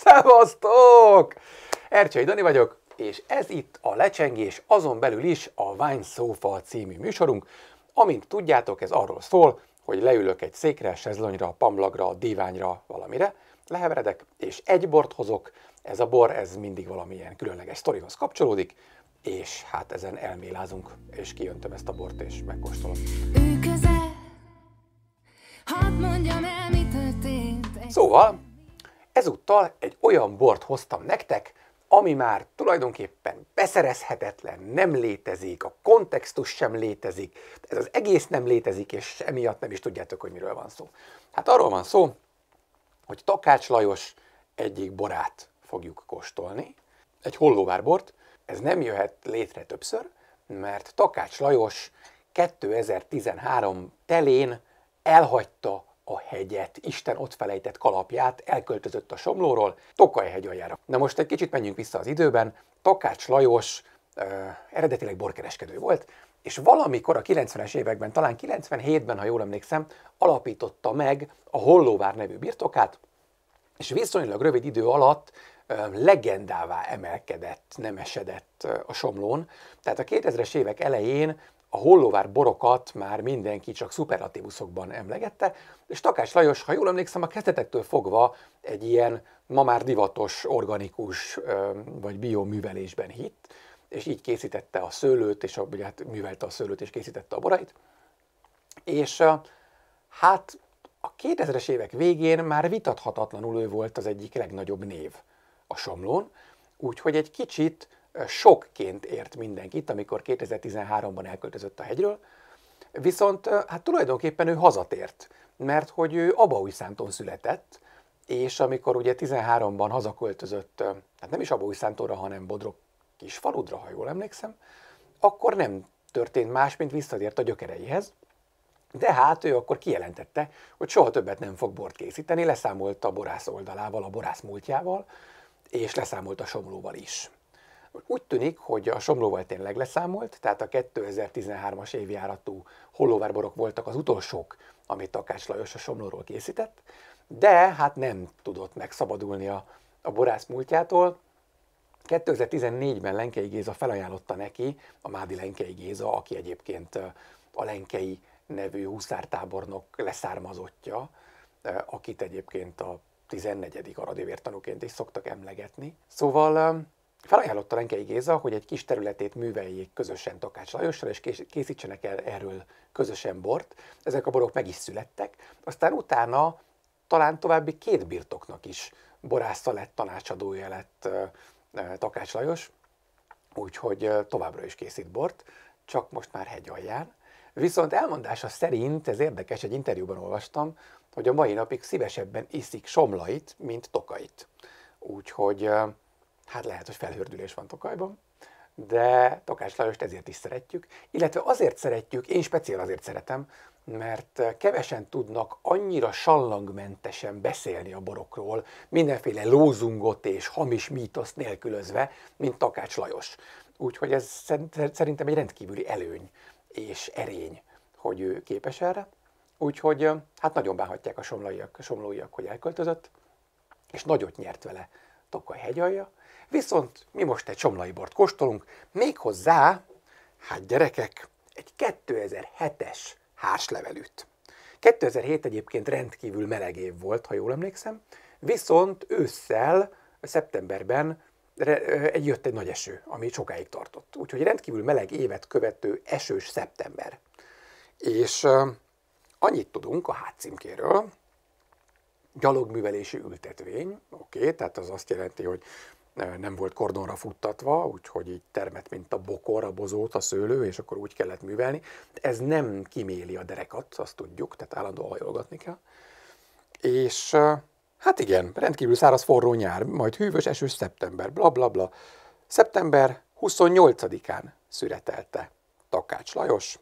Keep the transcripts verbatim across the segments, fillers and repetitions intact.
Szevasztok! Ercsei Dani vagyok, és ez itt a Lecsengés, azon belül is a Wine Sofa című műsorunk. Amint tudjátok, ez arról szól, hogy leülök egy székre, sezlonyra, pamlagra, díványra, valamire, leheveredek, és egy bort hozok. Ez a bor, ez mindig valamilyen különleges sztorihoz kapcsolódik, és hát ezen elmélázunk, és kijöntöm ezt a bort, és megkóstolom. Ő közel, hadd mondjam el, mi történt. Szóval, ezúttal egy olyan bort hoztam nektek, ami már tulajdonképpen beszerezhetetlen, nem létezik, a kontextus sem létezik, ez az egész nem létezik, és emiatt nem is tudjátok, hogy miről van szó. Hát arról van szó, hogy Takács Lajos egyik borát fogjuk kóstolni, egy hollóvárbort. Ez nem jöhet létre többször, mert Takács Lajos kétezer-tizenhárom telén elhagyta a hegyet, Isten ott felejtett kalapját, elköltözött a Somlóról Tokaj-hegy aljára. Na most egy kicsit menjünk vissza az időben. Takács Lajos uh, eredetileg borkereskedő volt, és valamikor a kilencvenes években, talán kilencvenhétben, ha jól emlékszem, alapította meg a Hollóvár nevű birtokát, és viszonylag rövid idő alatt uh, legendává emelkedett, nemesedett uh, a Somlón. Tehát a kétezres évek elején a Hollóvár borokat már mindenki csak szuperlatívuszokban emlegette, és Takács Lajos, ha jól emlékszem, a kezdetektől fogva egy ilyen ma már divatos, organikus vagy bioművelésben hitt, és így készítette a szőlőt, és ugye, hát művelte a szőlőt, és készítette a borait. És hát a kétezres évek végén már vitathatatlanul ő volt az egyik legnagyobb név a Somlón, úgyhogy egy kicsit sokként ért mindenkit, amikor kétezer-tizenháromban elköltözött a hegyről, viszont hát tulajdonképpen ő hazatért, mert hogy ő Abaújszámton született, és amikor ugye tizenháromban hazaköltözött, hát nem is Abaújszámtonra, hanem Bodrog Kisfaludra, ha jól emlékszem, akkor nem történt más, mint visszatért a gyökereihez, de hát ő akkor kijelentette, hogy soha többet nem fog bort készíteni, leszámolt a borász oldalával, a borász múltjával, és leszámolt a Somlóval is. Úgy tűnik, hogy a Somlóval tényleg leszámolt, tehát a kétezer-tizenhármas évjáratú hollóvárborok voltak az utolsók, amit Takács Lajos a Somlóról készített, de hát nem tudott megszabadulni a, a borász múltjától. kétezer-tizennégyben Lenkei Géza felajánlotta neki, a Mádi Lenkei Géza, aki egyébként a Lenkei nevű huszártábornok leszármazottja, akit egyébként a tizennegyedik aradi vértanúként is szoktak emlegetni. Szóval felajánlotta Lenkei Géza, hogy egy kis területét műveljék közösen Takács Lajossal, és készítsenek el erről közösen bort. Ezek a borok meg is születtek. Aztán utána talán további két birtoknak is borásza lett, tanácsadója lett Takács Lajos, úgyhogy továbbra is készít bort, csak most már hegy alján. Viszont elmondása szerint, ez érdekes, egy interjúban olvastam, hogy a mai napig szívesebben iszik somlait, mint Tokait. Úgyhogy hát lehet, hogy felhördülés van Tokajban, de Takács Lajost ezért is szeretjük, illetve azért szeretjük, én speciál azért szeretem, mert kevesen tudnak annyira sallangmentesen beszélni a borokról, mindenféle lózungot és hamis mítoszt nélkülözve, mint Takács Lajos. Úgyhogy ez szerintem egy rendkívüli előny és erény, hogy ő képes erre. Úgyhogy hát nagyon bánhatják a somlóiak, somlóiak, hogy elköltözött, és nagyot nyert vele Tokaj hegyalja. Viszont mi most egy somlai bort kóstolunk, méghozzá, hát gyerekek, egy kétezer-hetes hárslevelűt. kétezer-hét egyébként rendkívül meleg év volt, ha jól emlékszem, viszont ősszel, szeptemberben egy, jött egy nagy eső, ami sokáig tartott. Úgyhogy rendkívül meleg évet követő esős szeptember. És uh, annyit tudunk a hátcímkéről, gyalogművelési ültetvény, oké, okay, tehát az azt jelenti, hogy nem volt kordonra futtatva, úgyhogy így termett, mint a bokor, a bozót, a szőlő, és akkor úgy kellett művelni. Ez nem kiméli a derekat, azt tudjuk, tehát állandóan hajolgatni kell. És hát igen, rendkívül száraz forró nyár, majd hűvös, esős szeptember, bla bla bla. szeptember huszonnyolcadikán születelte Takács Lajos,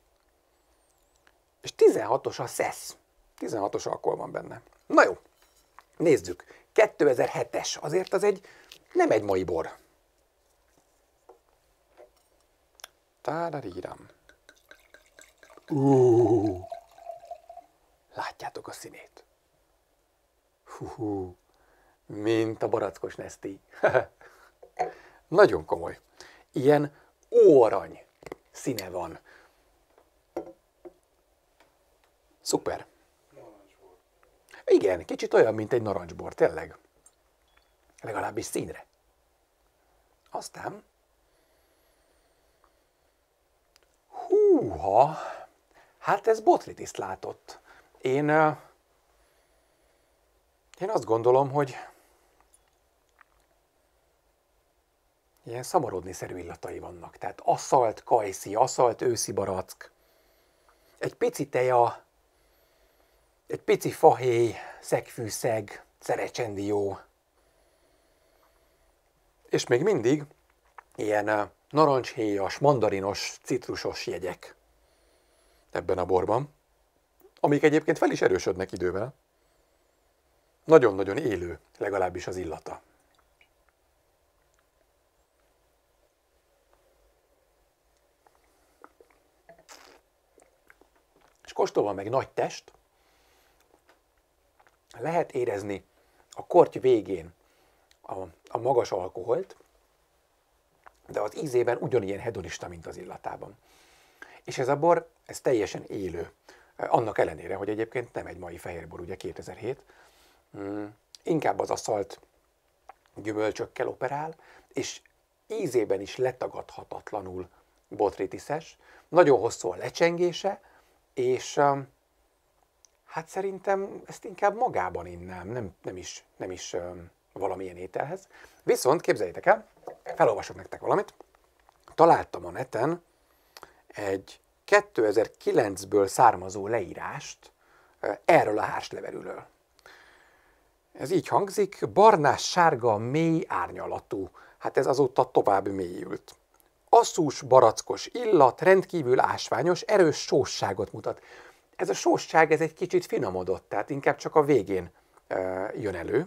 és tizenhatos a szesz, tizenhatos alkohol van benne. Na jó, nézzük, kétezer-hetes, azért az egy, nem egy mai bor. Tádaríram. Uh, látjátok a színét? Hú, mint a barackos Neszti. Nagyon komoly. Ilyen óarany színe van. Szuper. Igen, kicsit olyan, mint egy narancsbor, tényleg. Legalábbis színre. Aztán... Húha! Hát ez botrytiszt látott. Én... Uh, én azt gondolom, hogy... ilyen szamarodni-szerű illatai vannak. Tehát aszalt kajszi, aszalt őszi barack, egy pici teja, egy pici fahéj, szegfűszeg, szerecsendió, és még mindig ilyen narancshéjas, mandarinos, citrusos jegyek ebben a borban, amik egyébként fel is erősödnek idővel. Nagyon-nagyon élő, legalábbis az illata. És kóstolva meg nagy test, lehet érezni a korty végén a, a magas alkoholt, de az ízében ugyanilyen hedonista, mint az illatában. És ez a bor, ez teljesen élő. Annak ellenére, hogy egyébként nem egy mai fehérbor, ugye kétezer-hét, mm, inkább az aszalt gyümölcsökkel operál, és ízében is letagadhatatlanul botrytiszes, nagyon hosszú a lecsengése, és um, hát szerintem ezt inkább magában innám, nem, nem is, nem is um, valamilyen ételhez. Viszont képzeljétek el, felolvasok nektek valamit, találtam a neten egy kétezer-kilencből származó leírást uh, erről a hárslevelűről. Ez így hangzik, barnás-sárga, mély árnyalatú. Hát ez azóta tovább mélyült. Asszús, barackos illat, rendkívül ásványos, erős sósságot mutat. Ez a sósság, ez egy kicsit finomodott, tehát inkább csak a végén e, jön elő.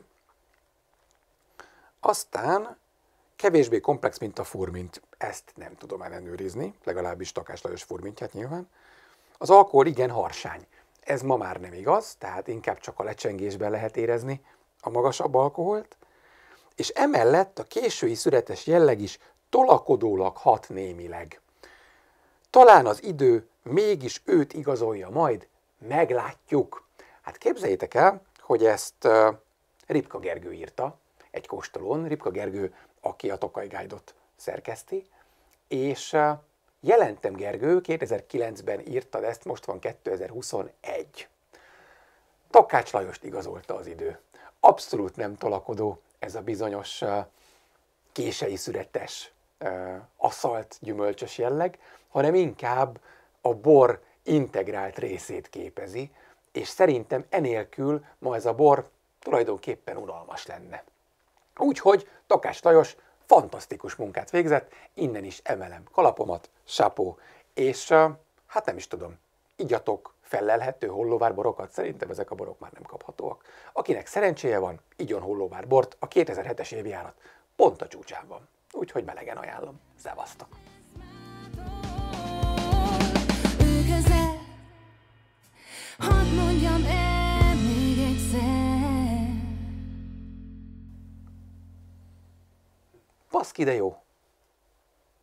Aztán kevésbé komplex, mint a furmint. Ezt nem tudom ellenőrizni, legalábbis Takács Lajos furmintját nyilván. Az alkohol igen harsány. Ez ma már nem igaz, tehát inkább csak a lecsengésben lehet érezni a magasabb alkoholt. És emellett a késői szüretes jelleg is tolakodólag hat némileg. Talán az idő mégis őt igazolja majd, meglátjuk. Hát képzeljétek el, hogy ezt uh, Ripka Gergő írta egy kóstolón, Ripka Gergő, aki a Tokaj Guide-ot szerkeszti, és uh, Jelentem Gergő kétezer-kilencben írta ezt, most van kétezer-huszonegy. Takács Lajost igazolta az idő. Abszolút nem tolakodó ez a bizonyos uh, kései szüretes, uh, aszalt gyümölcsös jelleg, hanem inkább a bor integrált részét képezi, és szerintem enélkül ma ez a bor tulajdonképpen unalmas lenne. Úgyhogy Takács Lajos fantasztikus munkát végzett, innen is emelem kalapomat, sápó, és uh, hát nem is tudom, igyatok fellelhető hollóvár borokat, szerintem ezek a borok már nem kaphatóak. Akinek szerencséje van, igyon hollóvár bort, a kétezer-hetes évjárat pont a csúcsán van. Úgyhogy melegen ajánlom. Szevasztok! Hadd mondjam el még egyszer. Baszki, de jó!